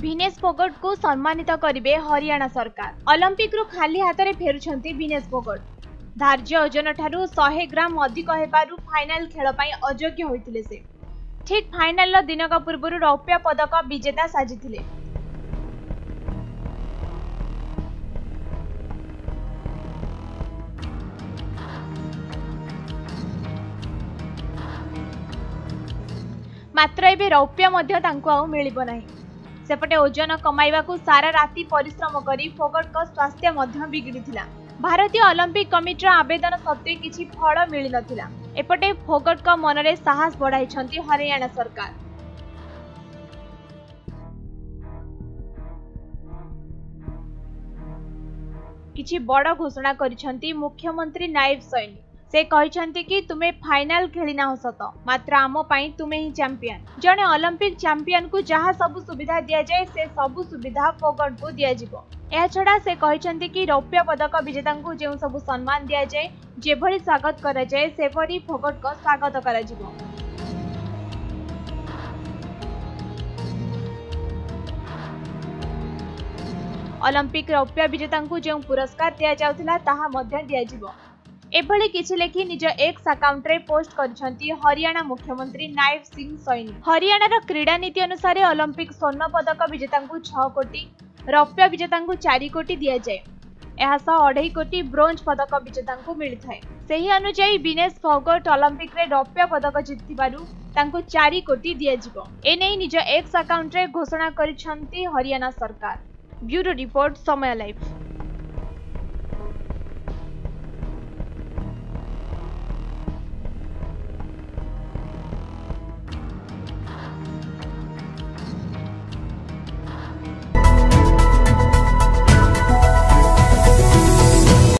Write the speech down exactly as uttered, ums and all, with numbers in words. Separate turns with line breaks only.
विनेश फोगट को सम्मानित करिवे हरियाणा सरकार। ओलंपिक रु खाली हाथ में फेरुछंती विनेश फोगट। धार्य ओजन ठारू सौ ग्राम अधिक हेबारु फाइनल खेल पई अयोग्य होइतिले से। ठीक फाइनल दिनक पूर्व रौप्य पदक विजेता साजिथिले। मात्र एबे रौप्य मध्य तांको आउ मिलिबो नाही। सेपटे ओजन कमाइबा को सारा राति परिश्रम करी फोगट को स्वास्थ्य मध्य बिगड़ीथिला। भारतीय ओलंपिक कमिटीर आवेदन सत्वे किछि फल मिलि नथिला। एपटे फोगट को मनरे साहस बढ़ाइछंती हरियाणा सरकार। किछि बड़ घोषणा करिछंती मुख्यमंत्री नायब सैनी। से कहिछंती कि तुमे फाइनल खेली ना हो सत, मात्र आम पई तुमे ही चैंपियन। जने ओलंपिक चैंपियन को जहाँ सब सुविधा दिया जाए से सब सुविधा फोगट को दिया जिवो। एहा छडा से कहिछंती कि रौप्य पदक विजेता को जे सब सम्मान दिया जाए, जेभली स्वागत करा जाए सेभली फोगट को स्वागत करा जिवो। ओलंपिक रौप्य विजेता को जो पुरस्कार दिया जाउथिला ताहा मध्य दिया जिवो। एभली किछि लेखि निज एक्स अकाउंट रे पोस्ट करिसंती हरियाणा मुख्यमंत्री नायब सिंह सैनी। हरियाणा क्रीडा नीति अनुसार ओलंपिक स्वर्ण पदक विजेता को छह कोटी, रौप्य विजेता को चार कोटी दिया जाए। एहा सह अढ़ाई कोटी ब्रोंज पदक विजेता को मिलिथाय। सेही अनुसार विनेश फोगट ओलंपिक रे रौप्य पदक जितिबारु तांको चार कोटी दिया जिवो। एनै निज एक्स अकाउंट रे घोषणा करिसंती हरियाणा सरकार। Bureau report Samay live.